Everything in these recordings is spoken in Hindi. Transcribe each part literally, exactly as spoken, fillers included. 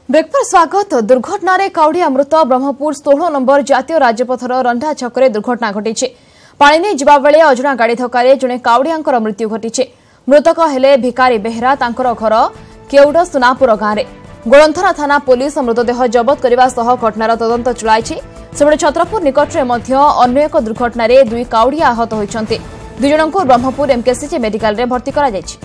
ब्रेकफास्ट स्वागत। दुर्घटना रे काउडिया मृत ब्रह्मपुर सोलह नंबर जातीय राजपथर रंढा छकरे दुर्घटना घटी। पानी नहीं जवा बेले अजणा गाड़ी धक्कर जड़े काउडिया मृत्यु घटी। मृतक हेले भिकारी बेहेरा तांकर घर केउड सुनापुर गाँव में। गोलंथरा थाना पुलिस मृतदेह जबत करने सह घटनार तदंत चलाई। सेबड़े छत्रपुर निकटरे अन्य एक दुर्घटना रे दुई काउडिया आहत होइछन्ते। दुई जन को ब्रह्मपुर एमकेसीजी मेडिकल रे भर्ती करा जायछि।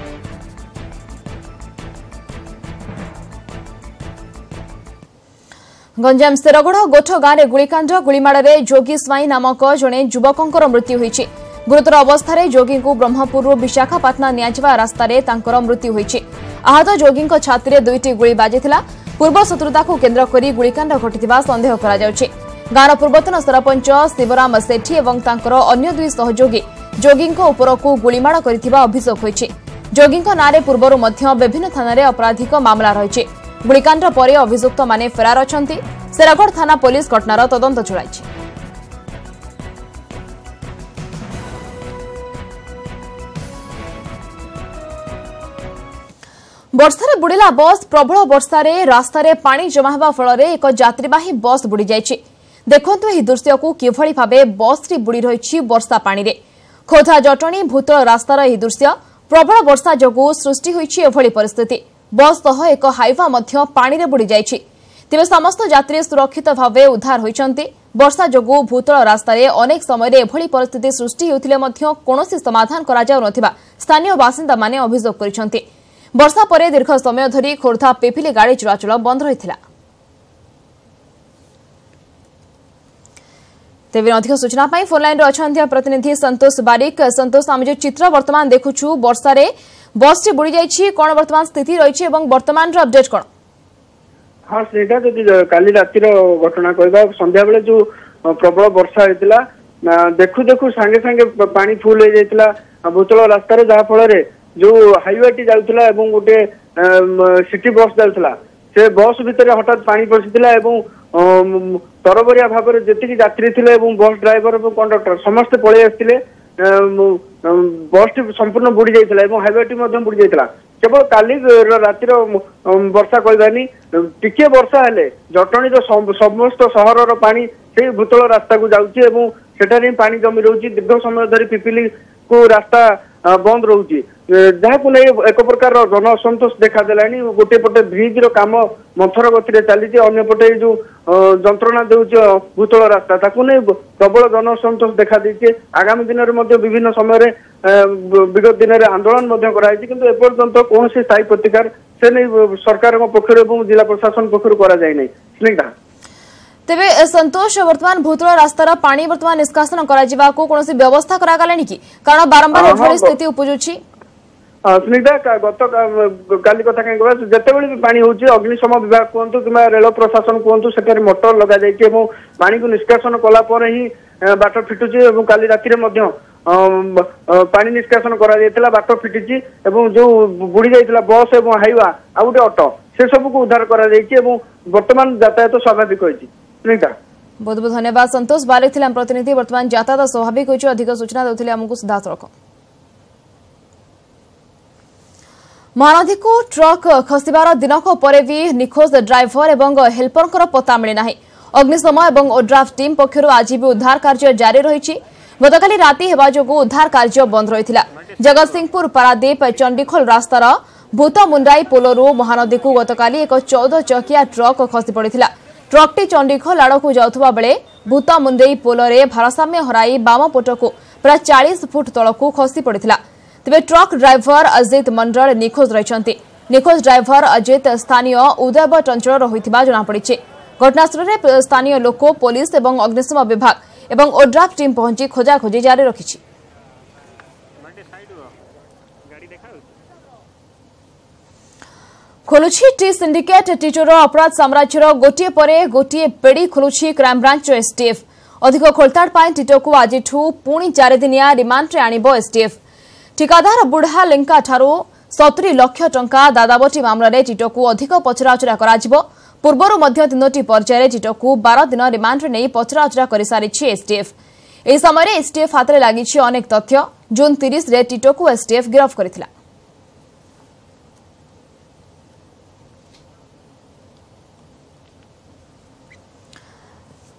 गंजाम शेरगढ़ गोठ गाँव में गुलिकांड गुलीमाड़े जोगी स्वाई नामक जड़े युवकों मृत्यु होइछि। गुरुतर अवस्था जोगी को ब्रह्मपुर विशाखापाटना नियाजिबा रास्ता मृत्यु होइछि। आहत जोगी छाती दुईटी गुली बाजिथिला। पूर्व शत्रुता को केन्द्र करी गुलिकांड घटिथिबा संदेह करा जाउछि। गाँव पूर्वतन सरपंच शिवराम सेठी एवं तांकर अन्य दुई सहयोगी जोगी उपरकू गुलीमाड़ करिथिबा अभियोग होइछि। जोगी नारे पूर्वरु मध्य विभिन्न थाना रे आपराधिक मामला रहिछि। गुलिकांड परे अभियुक्त माने फेरार अछंती। शेरगढ़ थाना पुलिस घटनार तदंत चलाइछि। वर्षारे बुड़िला बस। प्रबल वर्षारे रास्तारे पानी जमा हेबा फଳରେ एक यात्रीवाही बस बुड़ी जाइछि। देखंतु एही दृश्य को किभଳି भाबे बसटी बुड़ी रहिछि वर्षा पानी रे। खोथा जटणी भूतल रास्तार एही दृश्य। प्रबल वर्षा जोगु सृष्टि होइछि एभଳି परिस्थिति। बस सह एक हाइवा मध्य पानी रे बुड़ी जाइछि। तेबे समस्त यात्री सुरक्षित भावे उद्धार होइछन्ति। वर्षा जोगु भूतल रास्तारे अनेक समय रे एभଳି परिस्थिति सृष्टि होउथिले मध्य कोनोसी समाधान करा जाउ नथिबा स्थानीय बासिंदा माने अभियोग करिसन्ति। वर्षा परे दीर्घ समय धरी खोर्धा पिपिली गाड़ी चलाचल बंद रहिथिला। तेबे अधिक सूचना पाई फोन लाइन रे अछन्ति प्रतिनिधि संतोष बारिक। संतोष, आम जो चित्र वर्तमान देखुछु वर्षारे बस टी बुड़ी जाइछि, कोन वर्तमान स्थिति रहिछि एवं वर्तमान रो अपडेट कोन? हां, सेटा जदि काली रातिर घटना कहबा संध्या बेले जो प्रबल वर्षा हेतिला देखु देखु संगे संगे पानी फुल हो जाइतिला भूतल रास्ता रे, जहा फल रे जो हाईवे टी जाउतिला एवं गोटे सिटी बस जाउतिला से बस भितर हठात पानी पसितिला एवं तरबरिया भाव में जेतिकी यात्री थिले एवं बस ड्राइवर एवं कंडक्टर समस्त पळे आस्तिले। बस टी संपूर्ण बुड़ी जाइतिला एवं हाईवे टी मध्यम बुड़ी जाइतिला। केवल काली रातिर वर्षा कहबानी टिके वर्षा हेले जटणी समस्त सहर पानी से भूतल रास्ता को जाउछि एवं सेठारे पानी जमी रहउछि। दीर्घ समय धरी पिपिली को रास्ता बंद रोचे, जहां नहीं एक प्रकार जन असंतोष देखा देलानी। गोटे पटे ब्रिज रो काम मंथर गति चली, अन्य पटे जो जंत्रणा देउछ भूतल रास्ता ताकू नहीं प्रबल जन असंतोष देखा देइछे। आगामी दिन में विभिन्न समय विगत दिन में आंदोलन कराई, किंतु एपर्यंत कौन से स्थायी प्रतिकार से नहीं सरकार पक्ष और जिला प्रशासन पक्ष करा जाय नै। स्नेहा, तेबे संतोष, वर्तमान भूतल रास्तार पानी वर्तमान निष्कासन करा जिबा को कोनोसी व्यवस्था करा गलानी कि कारण बारंबार एभଳି स्थिति उपजुछि? सुनिता, गत काली कथा कहीं कहबा जेतेबेले भी पानी होउछि अग्निशम विभाग कहंतु किबा रेल प्रशासन कहंतु सेठारे मोटर लगा जाइछि एवं पानी को निष्कासन कला पर ही बाट फिटुछि एवं काली राति रे मध्य पानी निष्कासन करा जायतिला। बाट फिटिछि एवं जो बुड़ी जायतिला बस एवं हाईवा आ गोटे ऑटो से सब को उद्धार करा जाइछि एवं वर्तमान यातायात स्वाभाविक होइछि। बहुत बहुत धन्यवाद संतोष बारिक थिला प्रतिनिधि। वर्तमान यातायात स्वाभाविक होइछि। अधिक सूचना देउथिले हमकु सिधासलख। महानदी को ट्रक खसिबार दिनक परे भी निखोज ड्राइवर एवं हेल्पर पता मिले नाही। अग्निशम एवं ओड्राफ टीम पक्षरु आज भी उद्धार कार्य जारी रहिछि। गतकाली राति हेबा जोगु उद्धार कार्य बंद रहिथिला। जगतसिंहपुर पारादीप चंडीखोल रास्तार भूतमुंडाई पोलरू महानदी को गतकाली एक चौदह चकिया ट्रक खसी पड़िथिला। ट्रकटी चंडीखोल आड़कू जाउथबा बेले भूतमुंडई पोलरे भारसाम्य हराई बाम पटकू प्राय चालीस फुट तलकू खसी पड़िथिला। तेबे ट्रक ड्राइवर अजित मंडल निखोज रहिछन्ति। निखोज ड्राइवर अजित स्थानीय उदयबट अंचल होइथिबा जଣା पड़िछि। घटनास्थल रे स्थानीय लोक, पुलिस एवं अग्निशम विभाग एवं ओड्राफ टीम पहुंची खोजाखोजी जारी रखिछि। खोलुछि टी सिंडिकेट। टीचर अपराध साम्राज्यर गोटे परे गोटे पेड़ी खोलुछि क्राइमब्रांच एसटीएफ। अधिक खोलताड़ पाई टीटो को आज पुणी चार दिनिया रिमांड रे आनिबो एसटीएफ। ठिकादार बुढ़ा लेंका ठारू सत्तरी लाख टंका दादाबटी मामला रे टीटो को अधिक पचराउचरा कराजिबो। पूर्वरु मध्य तीनोटी पर्याय टीटो को बारह दिन रिमांड रे नै पचराउचरा करि सारिछि एसटीएफ। एही समय रे एसटीएफ हाथ रे लागिछि अनेक तथ्य। जून तीस रे टीटो को एसटीएफ गिरफ्त करथिला।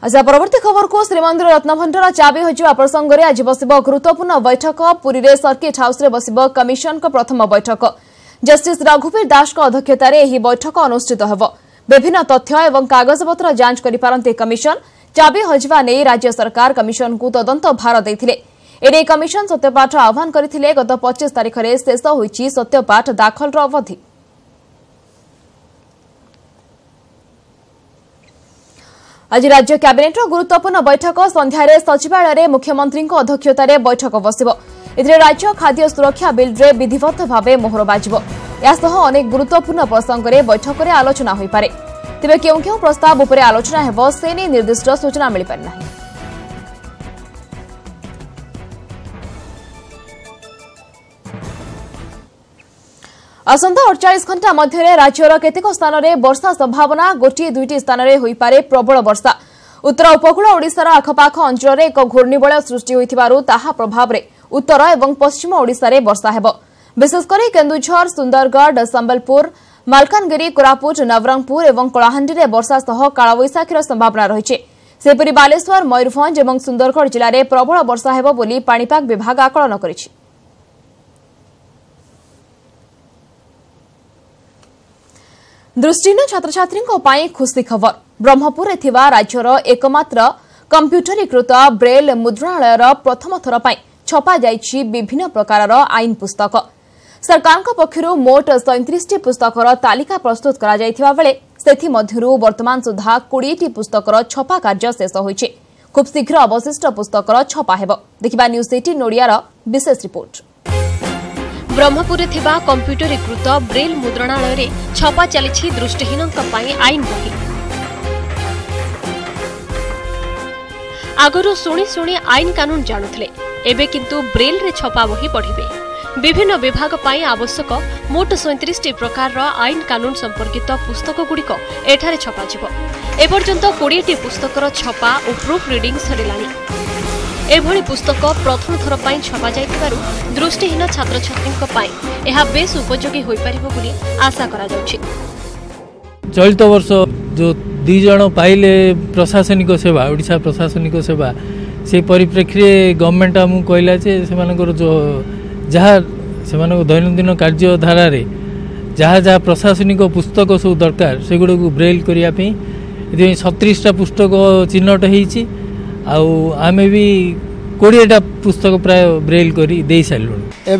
अच्छा परवर्ती खबर को श्रीमंदिर रत्नभंडार चाबी हजिवा प्रसंग में आज बस गुरुत्वपूर्ण बैठक पुरी रे सर्किट हाउस रे बस कमिशन को प्रथम बैठक जस्टिस रघुवीर दास अध्यक्षतार यह बैठक अनुष्ठित होब विभिन्न तथ्य और कागजपत्र जांच करिपारंते कमिशन चाबी हजिवा नहीं राज्य सरकार कमिशन को तदंत भार देथिले एने कमिशन सत्यपाठ आह्वान करथिले गत पच्चीस तारिख में शेष होईछि सत्यपाठ दाखल अवधि। आज राज्य कैबिनेट गुरुत्वपूर्ण बैठक संध्यारे सचिवालय मुख्यमंत्री अध्यक्षतार बैठक बसिबो एथिरे राज्य खाद्य सुरक्षा बिल रे विधिवत भावे मोहर बाजिबो यासह अनेक गुरुत्वपूर्ण प्रसंग में बैठक में आलोचना होई पारे तेबे केउ केउ प्रस्ताव उपरे आलोचना हेबो से नै निर्दिष्ट सूचना मिलि पारि नाही। आसंता अड़चाश घंटा मध्य राज्यर केतेक स्थान में वर्षा संभावना गोटे दुईटी स्थान में होईपारे प्रबल वर्षा उत्तर उपकूल ओडिशार आखपाख अंचल में एक घूर्णिबलय सृष्टि होइथिबारु ताहा प्रभाव में उत्तर और पश्चिम ओडिशा रे वर्षा हेबो विशेषकर केन्दुझर सुंदरगढ़ संबलपुर मालकानगिरी कोरापुट नवरंगपुर और कलाहांडी में वर्षा सह कालबैशाखीर संभावना रही सेपरी बालेश्वर मयूरभंज और सुंदरगढ़ जिले में प्रबल वर्षा हेबो बोली पाणीपाग विभाग आकलन करिछि। दृष्टिहीन छात्र छात्री खुशी खबर ब्रह्मपुर राज्यर एकमात्र कंप्यूटरीकृत ब्रेल मुद्रणालय प्रथम थर छपा जाइछि विभिन्न प्रकार आईन पुस्तक सरकार पक्षर मोट सैंतीस टी पुस्तकर तालिका प्रस्तुत करा जाइथिबा बेले सेथि मध्यरु वर्तमान सुधा बीस टी पुस्तकर छपा कार्य शेष होइछि खूब शीघ्र अवशिष्ट पुस्तकर छपा हेबो देखिबा न्यूज एटीन ओडियार विशेष रिपोर्ट। ब्रह्मपुर थिबा कंप्यूटरीकृत ब्रेल मुद्रणालय रे छपा चलिछि दृष्टिहीनक पई आईन बही आगरो सुनी सुनी आईन कानून जानुथले एबे किंतु ब्रेल रे छपा बही पढ़िबे विभिन्न विभाग पाई आवश्यक मोट सैंतीस टी प्रकार आईन कानून संपर्कित पुस्तक गुड़िक एठारे छपा जिवो एपर्यंत बीस टी पुस्तकर छपा और प्रूफ रीडिंग सरिलानी एभली पुस्तक प्रथम थर पाई छपा जाइथिबारु दृष्टिहीन छात्र छात्रीक पाई एहा बेस उपयोगी होई परिबो बोली आशा करा जाउछि। चलित वर्ष जो दी जण पाइले प्रशासनिक सेवा ओडिशा प्रशासनिक सेवा से परिप्रेक्षी गवर्नमेंट आमु कहला जे सेमानकर जो जहाँ से दैनंदिन कार्य धारा रे जहाँ जहाँ प्रशासनिक पुस्तक सब दरकार सेगुड़ को ब्रेल करने सतरीसटा पुस्तक चिन्हट होती आमे भी कोड़ेटा पुस्तक प्राय ब्रेल करी दे सारू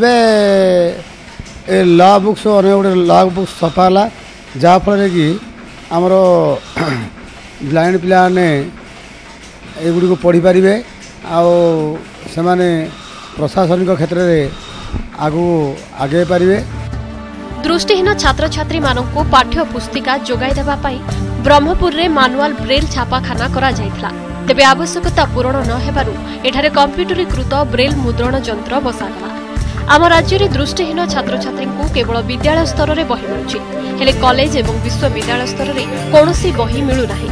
एवं लॉ बुक्स अनेक गोटे लॉ बुक्स छपाला जहाँफल कि आमर ब्लाइंड पिलाने एगुड़ी को पढ़ी पारे आने प्रशासनिक क्षेत्र में आगु आगे पारे दृष्टिहीन छात्र छात्री मानक पाठ्य पुस्तिका जोगाई देबा पाई ब्रह्मपुर रे मानुआल ब्रेल छापाखाना करा जाइथला तेबे आवश्यकता पूरण न हेबारु एठारे कंप्यूटरीकृत ब्रेल मुद्रण यंत्र बसागला आम राज्य में दृष्टिहीन छात्र छात्री केवल विद्यालय स्तर में बही मिलुछि हेले कॉलेज एवं विश्वविद्यालय स्तर में कौनसी बही मिलु नाही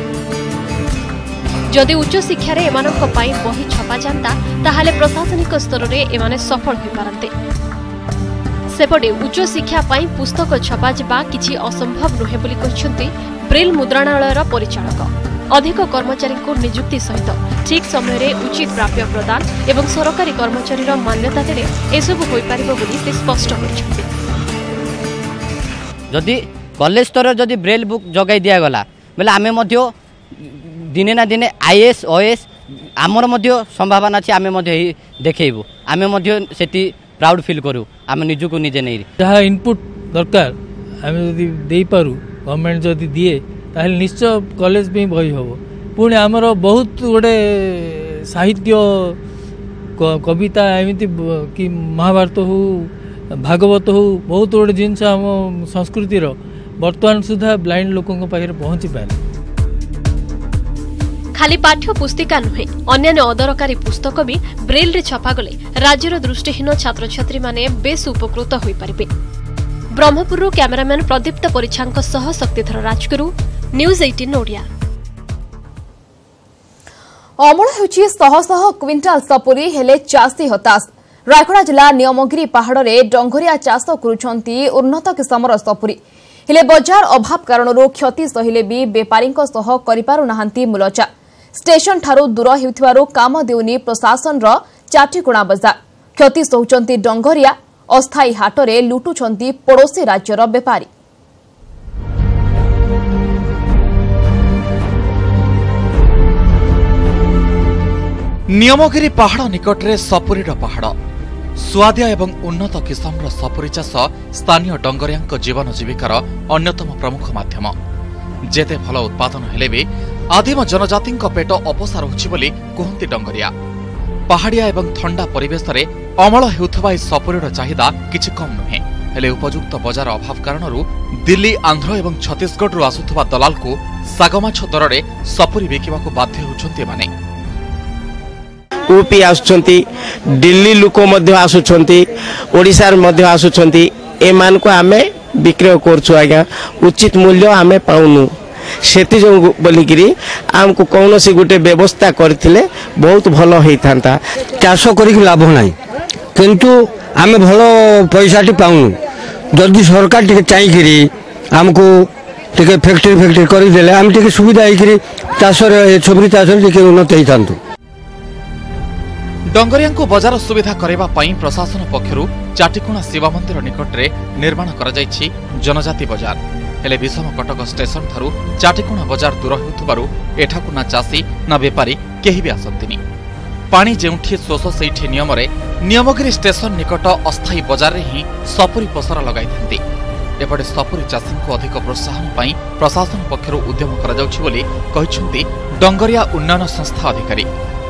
जदि उच्च शिक्षा रे एमानक पाई बही छपा जांता ताहाले प्रशासनिक स्तर रे एमाने सफल होई पारंते सेपटे उच्च शिक्षा पाई पुस्तक छपा जिबा किछि असंभव नुहे बोली कहछन्ती ब्रेल मुद्रणालयर परिचालक अधिक कर्मचारी को नियुक्ति सहित ठीक समय रे उचित प्राप्य प्रदान एवं सरकारी कर्मचारी मान्यता देले एसबु होई पारिबो बोली से स्पष्ट करछन्ती जदि कॉलेज स्तर जदि ब्रेल बुक जगाई दिया गला बेले आमे मध्य दिने ना दिने आईएएस ओएएस आमर मध्य संभावना अछि आमे मध्य देखेबु आमे मध्य सेठी प्राउड फील करू आमे निजु को निजे नै जहाँ इनपुट दरकार आमे जदि देई पारू गवर्नमेंट जदि दिए ताहले निश्चय कॉलेज भी बही हम पुणी आमर बहुत गोटे साहित्य कविता एमती कि महाभारत हो भागवत हो बहुत गोटे जिनस आम संस्कृतिर वर्तमान सुधा ब्लाइंड लोकों पाखे पहुँची पारे खाली पाठ्य पुस्तिका नुहे अन्यान्य अदरकारी पुस्तक भी ब्रेल रे छपा गले राज्यर दृष्टिहीन छात्र छात्री माने बेस उपकृत होई परिबे। ब्रह्मपुर कैमरामैन प्रदीप्त परिछांक सह शक्तिधर राजगुरु न्यूज अठारह ओडिया। अमल होछि शह शह क्विंटाल सपुरी हेले चाषी हताश रायगड़ा जिला नियमगिरी पहाड़ में डंगरिया चाष करुछंती उन्नत किसमर सपुरी हेले बजार अभाव कारणरू क्षति सहिले भी बेपारी सह करिपारु नाहांती मुलचा स्टेशन ठारू दूर हेउथिबारु काम देउनी प्रशासन रो चाटीकोणा बजार क्षति सहुचंती डंगरिया अस्थायी हाटरे लुटुछंती पड़ोसी राज्यर बेपारी। नियमगिरी पहाड़ निकटरे सपुरीर पहाड़ सुआदिया एवं उन्नत किसमर सपुरी चाष स्थानीय डंगरिया जीवन जीविकार अन्यतम प्रमुख माध्यम। जेते भल उत्पादन हेले भी आदिम जनजाति पेट अपसा रहुछि बोली कहती डंगरिया। पहाड़िया एवं ठंडा परिवेश रे अमल हेउथबा सपुरीर चाहिदा किछि कम नुहे, हेले उपयुक्त बजार अभाव कारणरू दिल्ली आंध्र एवं छत्तीसगढ़ आसुथबा दलाल को सागमाछ दररे सपुरी बिकिबाकू बाध्य होउछन्ति माने। यूपी आसुछंती, दिल्ली लोक मध्य आसुछंती, ओडिशा मध्य आसुछंती, एमान को आमे विक्रय करछु आज्ञा उचित मूल्य आमे पाउनु सेति जो बोलिकिरी आमको कौनसी गोटे व्यवस्था करथिले बहुत भलो हेई थांता। चाष करिक लाभ नाही किंतु आमे भलो पैसाटी पाउनु। जदि सरकार टिके चाहिकिरी आमको टिके फैक्ट्री फैक्ट्री करि देले आम टिके सुविधा हेकिरी चाष रे छबरी चाष रे टिके उन्नत हेई थांतु। डंगरिया को बजार सुविधा करबा पई प्रशासन पक्षरु चाटीकोणा शिव मंदिर निकटरे निर्माण करा जायछि जनजाति बजार। हेले विषम कटक स्टेशन थारु चाटीकोणा बजार दूर हेउथबारु एठाकु ना चासी ना बेपारी केही भी आसंतिनी। पानी जेउठी शोष सेठी नियम रे नियमगिरी स्टेशन निकट अस्थायी बजार रे ही सपुरी पसरा लगाई थांती। एपटे सपुरी चाषी को अधिक प्रोत्साहन पई प्रशासन पक्षरु उद्यम करा जाउछि बोली कहिसंती डंगरिया उन्नयन संस्था अधिकारी।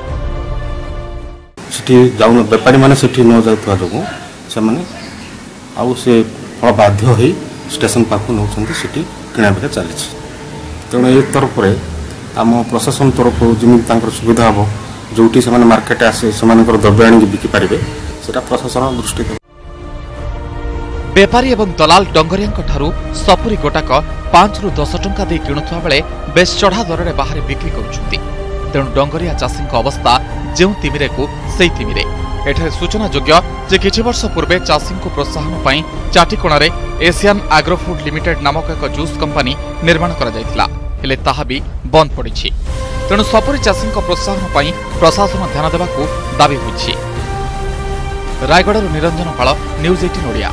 सेठी जाउन बेपारी माने सेठी न जाउथवा जगो से माने आउ से फल बाध्य होई स्टेशन पाखु नउछंती सेठी किना बेका चली छी। तेणु ए तरफ रे आम प्रशासन तरफ जिमि तांकर सुविधा हबो जोटी से माने मार्केट आसे से मानकर द्रव्य आनी बिकि पारिबे सेटा प्रशासन दृष्टि दे। बेपारी एवं दलाल डंगरिया ठारू सपुरी गोटाक पांच रु दस टंका दे किणुथवा बेले बेस चढ़ा दर रे बाहर बिक्री करुछंती। तेणु डंगरिया चाषी अवस्था जो तिमिरे को से तिमिरे। एठारे सूचना योग्य जे किछि वर्ष पूर्वे चाषी को प्रोत्साहन पई चाटीकोणारे एशियन एग्रोफूड लिमिटेड नामक एक जूस कंपनी निर्माण करा जायतिला, हेले ताहा भी बंद पड़िछि। तेणु सपुरी चाषी प्रोत्साहन पई प्रशासन ध्यान देबाकू दाबी होइछि। रायगढ़ निरंजन पाल, न्यूज अठारह ओडिया।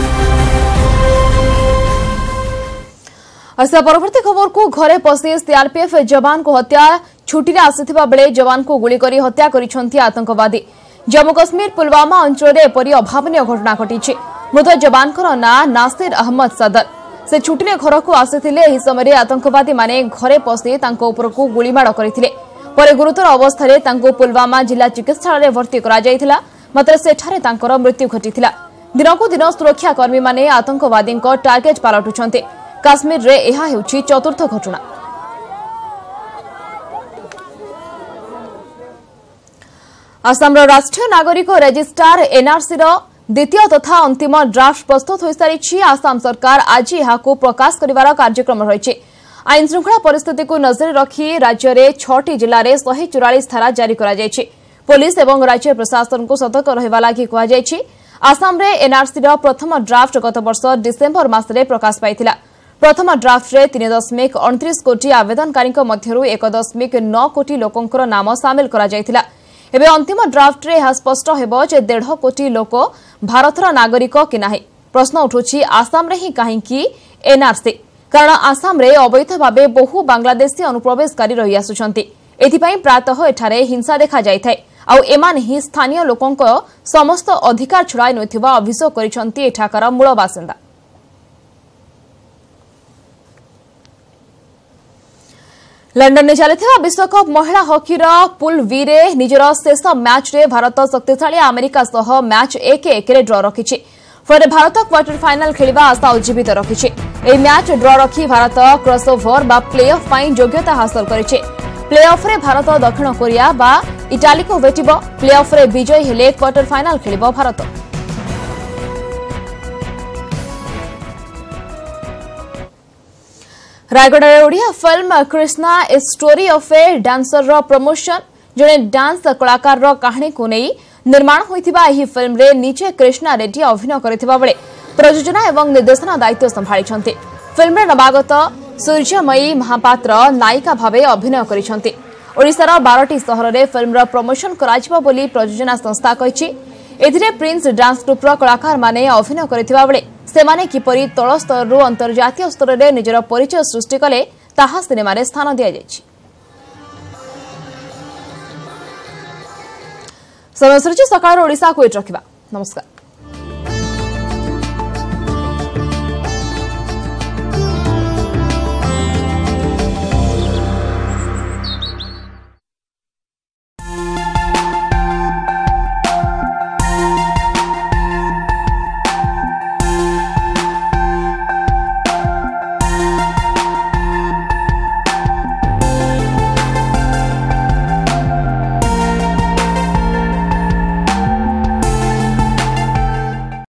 आसा परवर्ती खबर को घरे पसी सीआरपीएफ जवान को हत्या छुट्टी आसिथिबा बेले जवान को गुली करी हत्या करिसंती आतंकवादी। जम्मू कश्मीर पुलवामा अंचल में एपरी अभावनीय घटना घटी। मृत जवान ना नासिर अहमद सदर से छुट्टी घर को आसिथिले। एही समय आतंकवादी माने घरे पसी तांको उपरकू गुलीमाड़ करथिले। परे गुरुतर अवस्था तांको पुलवामा जिला चिकित्सालय भर्ती करा जायथिला, मात्र सेठारे तांकर मृत्यु घटिथिला। दिनकू दिन सुरक्षाकर्मी माने आतंकवादी टार्गेट पालटुछन्ते। काश्मीर रे एहा हेउछि चतुर्थ घटना। आसाम राष्ट्रीय नागरिक रेजिस्टार एनआरसी द्वितीय तथा अंतिम ड्राफ्ट प्रस्तुत हो सारी। आसाम सरकार आज यह प्रकाश कर कार्यक्रम रही। आईन श्रृंखला परिस्थिति को नजर रखी राज्य में छटी जिले में शहे चौरालीस धारा जारी कर पुलिस और राज्य प्रशासन को सतर्क रहा लगी कहुई। आसाम रे एनआरसी प्रथम ड्राफ्ट गत वर्ष डिसेम्बर मासरे प्रकाश पाइथिला। प्रथम ड्राफ्ट रे तीन दशमिक अड़तीस कोटी आवेदनकारी मध्यरु एक दशमिक नौ कोटी लोकंकर नाम सामिल करा जायथिला। एबे अंतिम ड्राफ्ट रे यह स्पष्ट हेबो जे डेढ़ कोटी लोक भारतर नागरिक कि नाही। प्रश्न उठुछि आसाम रे ही काहेकि एनआरसी, कारण आसाम रे अवैध भावे बहु बांग्लादेशी अनुप्रवेशकारी रही आसुछंती। एथिपई प्रातः एठारे हिंसा देखा जायथाय आउ एमाने ही स्थानीय लोकंक समस्त अधिकार छुड़ाई नथिबा अभियोग करिसंती एठाकार मूल बासिंदा। लंडन में चलता विश्वकप महिला हॉकीर पुल बी रे निजर शेष मैच रे भारत शक्तिशाली अमेरिका सह मैच एक एक रे ड्र रखिछि। फल भारत क्वार्टर फाइनाल खेलिबा आशा उज्जीवित रखिछि। एही मैच ड्र रखी भारत क्रॉसओवर बा प्ले ऑफ पई योग्यता हासिल करिछि। प्ले ऑफ रे भारत दक्षिण कोरिया बा इटाली को भेटिबो। प्ले ऑफ रे विजयी हेले क्वार्टर फाइनाल खेलिबो Bharat. Rayagada Odia film Krishna a story of a dancer रो प्रमोशन जने डांस कलाकार रो कहानी को नहीं निर्माण होइथिबा एही फिल्म रे निजे कृष्णा रेड्डी अभिनय करथिबा बेले प्रयोजना एवं निर्देशना दायित्व संभाळिछन्ते। फिल्म रे नवागत सूर्यमयी महापात्र नायिका भावे अभिनय करिछन्ते। ओडिशार बारटी सहर में फिल्म प्रमोशन कराजिबो बोली प्रयोजना संस्था कहिछि। एथिरे प्रिंस डांस ग्रुपर कलाकार माने अभिनय करथिबा बेले सेमाने किपरि तळ स्तरରୁ अंतर्जातीय स्तर रे निजर परिचय सृष्टि कले ताहा सिनेमा रे स्थान दिया जायछि। समय सकाळ ओडिशा को रखिबा। नमस्कार।